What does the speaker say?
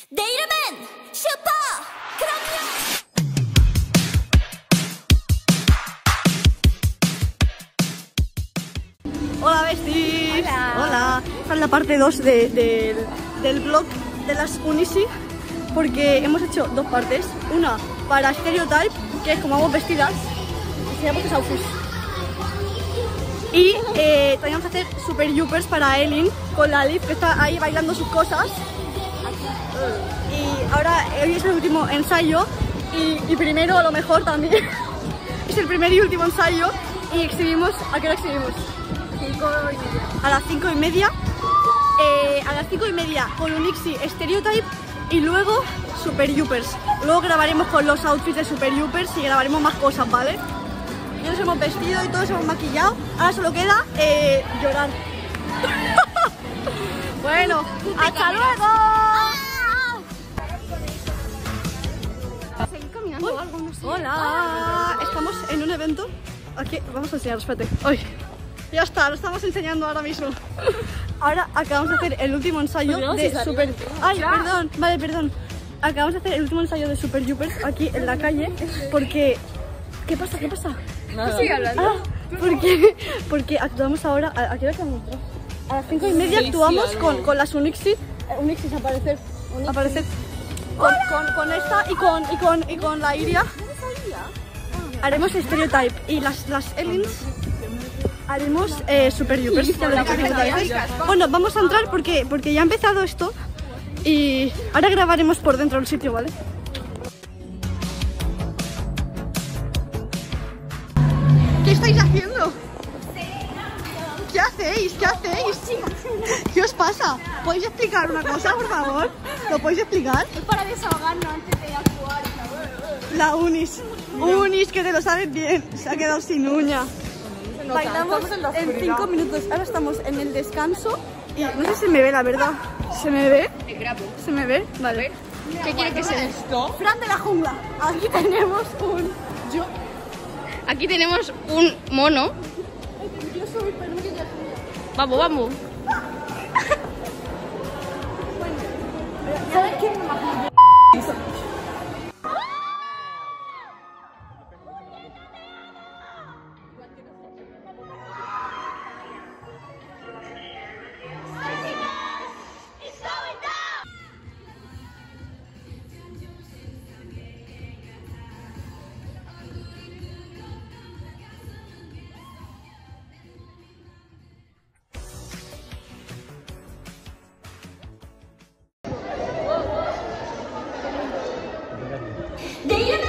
내 이름은 슈퍼 크롬이야. Hola, besties. Hola. Esta es la parte 2 del vlog de las Unisi, porque hemos hecho dos partes. Una para Stereotype, que es como vamos vestidas, enseñamos los outfits. Y también vamos a hacer Super Youpers para Elin, con la Liv que está ahí bailando sus cosas. Y ahora hoy es el último ensayo y primero a lo mejor también. Es el primer y último ensayo y exhibimos, ¿a qué hora exhibimos? 5:30. A las 5:30. A las 5:30 con Unixi Stereotype y luego Super Youpers. Luego grabaremos con los outfits de Super Youpers y grabaremos más cosas, ¿vale? Ya nos hemos vestido y todos hemos maquillado. Ahora solo queda llorar. Bueno, ¡hasta luego! Hola, estamos en un evento. Aquí, vamos a enseñar, espérate. Ay, ya está, lo estamos enseñando ahora mismo. Ahora acabamos de hacer el último ensayo de Super... Ay, perdón, vale, perdón. Acabamos de hacer el último ensayo de Super Youpers aquí en la calle porque... ¿Qué pasa? ¿Qué pasa? Nada. Sigue hablando. Porque actuamos ahora... ¿A qué hora actuamos? A las 5:30 actuamos con las Unixi. Unixis aparecer. Con esta y con la Iria. Haremos Stereotype y las Elins haremos Super Youpers. Bueno, vamos a entrar porque ya ha empezado esto y ahora grabaremos por dentro del sitio, ¿vale? ¿Qué estáis haciendo? ¿Qué hacéis? ¿Qué hacéis? ¿Qué os pasa? ¿Podéis explicar una cosa, por favor? ¿Lo podéis explicar? Es para desahogarnos antes de actuar. La Unis, que te lo sabes bien, se ha quedado sin uña. Bailamos en 5 minutos, ahora estamos en el descanso y no sé si me ve, la verdad. ¿Se me ve? ¿Se me ve? Vale. ¿Qué quiere que sea esto? Fran de la jungla, aquí tenemos un... Yo Aquí tenemos un mono. soy peluche de Vamos, vamos. ¿Sabes qué? 내 이름은